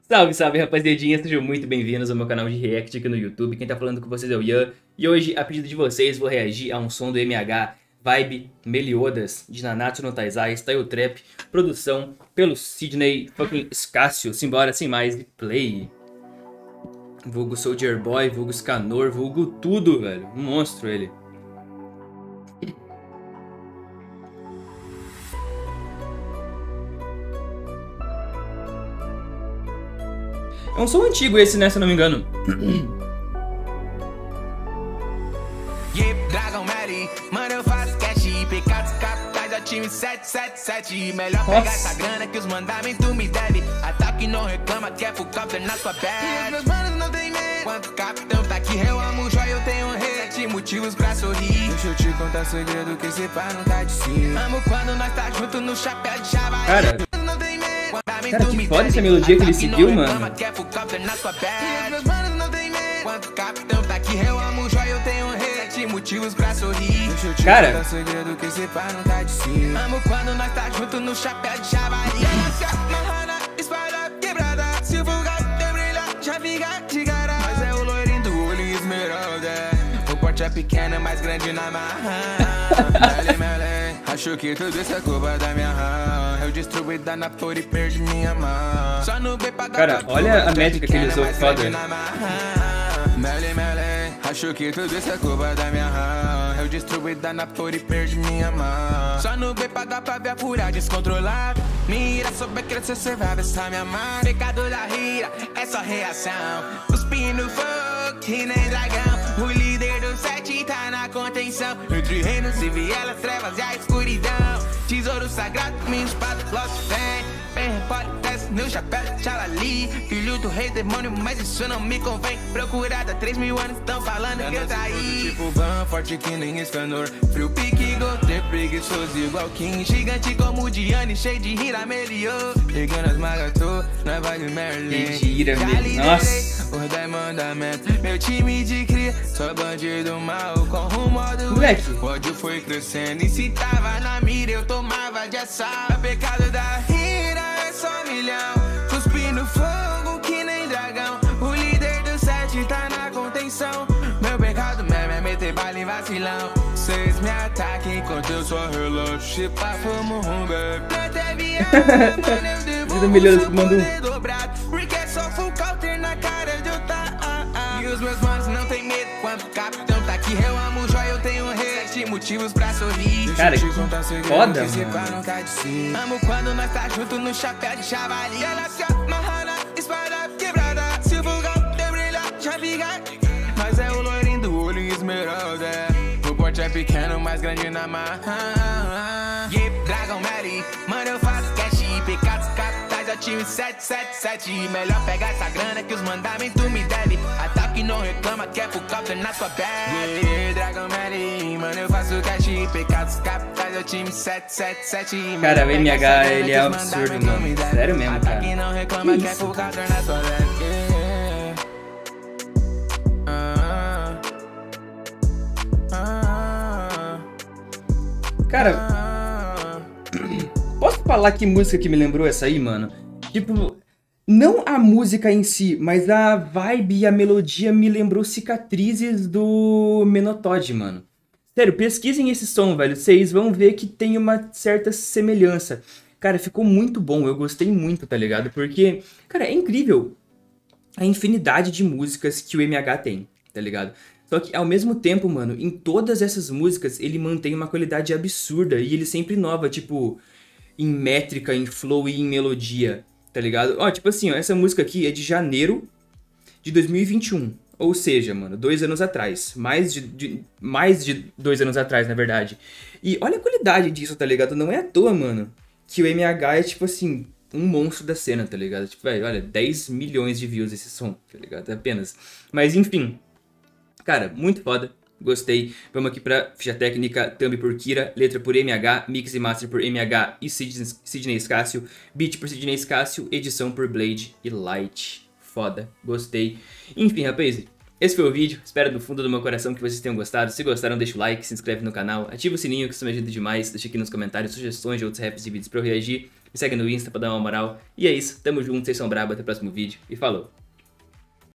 Salve, salve, rapaziadinha, sejam muito bem-vindos ao meu canal de React aqui no YouTube. Quem tá falando com vocês é o Ian. E hoje, a pedido de vocês, vou reagir a um som do MH, Vibe Meliodas, de Nanatsu no Taizai, Style Trap, produção pelo Sidney fucking Scácio. Simbora, sem mais, play. Vulgo Soldier Boy, vulgo Scanor, vulgo tudo, velho. Um monstro ele. É um som antigo esse, né, se eu não me engano. Dragon Mary, mano, eu faço cash, pecados capitais da time 777. Melhor pegar essa grana que os mandamentos me devem. Ataque não reclama, quer full counter na sua bad. E os meus manos não tem medo. Quanto capitão tá aqui, eu amo joia, eu tenho rei. 7 motivos pra sorrir. Deixa eu te contar segredo que esse pá não tá de cima. Amo quando nós tá junto no chapéu de chavaria. Cara, que foda essa melodia que ele seguiu, mano. Quanto capitão tá aqui, eu amo joia, eu tenho rei. 7 motivos pra sorrir. Cara, segredo que esse pá não tá de cima. Amo quando nós tá junto no chapéu de chavaria. Marrana, espada quebrada. Se o vulgar tem brilhar, já fica de cara. Mas é o loirinho do olho esmeralda. O porte é pequeno, mais grande na marra. Acho que tudo isso é culpa da minha rã. Eu destruí da Napoli e perdi minha mão. Só no B pra cara, olha a métrica que ele usou, foda. Acho que tudo isso é culpa da minha rã. Eu destruí da Napoli e perdi minha mão. Só no B pagar pra ver a fúria descontrolada. Mira, souber crescer, cê vai ver essa minha mão. Pecado da rira, é só reação. Cuspindo fogo, que nem dragão. O líder do 7 tá na contenção. Entre reinos e vielas, trevas e a escuridão. Tesouro sagrado, minha espada, lost fan. Bem repórter, desce no chapéu de Chalali. Filho do rei demônio, mas isso não me convém. Procurada, 3.000 anos, tão falando que eu traí. Tipo Van, forte que nem Escanor. Frio pique, gote, preguiçoso igual King. Gigante como o Diane, cheio de rira, meliou. Pegando as magatô, na Vale Merlin. Mentira, meu. Nossa. Os 10 mandamentos, meu time de cria. Só bandido mal, com rumo do moleque. O ódio foi crescendo e se tava na mira, eu tomava de assado. Pecado da rira é só milhão. Cuspindo fogo que nem dragão. O líder do 7 tá na contenção. Meu pecado mesmo é meter bala em vacilão. Cês me atacam enquanto eu só relaxo. Se pá, fomos rumba. Até viagem, mano, eu devolvo seu poder dobrado. Porque só full counter na cara de otário. E os meus manos não tem medo. Quando o capitão tá aqui, eu amo joia, eu tenho rei. 7 motivos pra sorrir. Cara, que foda, mano. Amo quando nós tá junto no chapéu de chavaria. Ela se amarra, espada quebrada. Se o vulgar tem brilhar, já fica. Mas é o loirinho do olho esmeralda. O porte é pequeno, mais grande na marra. Dragon Mary, mano, eu faço cash. Pecados capitais da time 777. Melhor pegar essa grana que os mandamentos me devem. Ataque não reclama, quer full counter na sua bad. Dragon Mary, mano, eu faço cash. Pecados capitais da time 777. Cara, o MH, ele é absurdo, mano. Sério mesmo, cara. Ataque não reclama, quer full counter na sua bad. Cara, posso falar que música que me lembrou essa aí, mano? Tipo, não a música em si, mas a vibe e a melodia me lembrou Cicatrizes do Menotod, mano. Sério, pesquisem esse som, velho. Vocês vão ver que tem uma certa semelhança. Cara, ficou muito bom, eu gostei muito, tá ligado? Porque, cara, é incrível a infinidade de músicas que o MH tem, tá ligado? Só que, ao mesmo tempo, mano, em todas essas músicas, ele mantém uma qualidade absurda. E ele sempre inova, tipo, em métrica, em flow e em melodia, tá ligado? Ó, tipo assim, ó, essa música aqui é de janeiro de 2021. Ou seja, mano, 2 anos atrás. Mais de 2 anos atrás, na verdade. E olha a qualidade disso, tá ligado? Não é à toa, mano, que o MH é, tipo assim, um monstro da cena, tá ligado? Tipo, velho, olha, 10 milhões de views esse som, tá ligado? Apenas. Mas, enfim... Cara, muito foda, gostei. Vamos aqui pra ficha técnica, thumb por Kira, letra por MH, mix e master por MH e Sidney Scácio, beat por Sidney Scácio, edição por Blade e Light. Foda, gostei. Enfim, rapaz, esse foi o vídeo. Espero do fundo do meu coração que vocês tenham gostado. Se gostaram, deixa o like, se inscreve no canal, ativa o sininho que isso me ajuda demais. Deixa aqui nos comentários sugestões de outros raps e vídeos pra eu reagir. Me segue no Insta pra dar uma moral. E é isso, tamo junto, vocês são brabos, até o próximo vídeo e falou!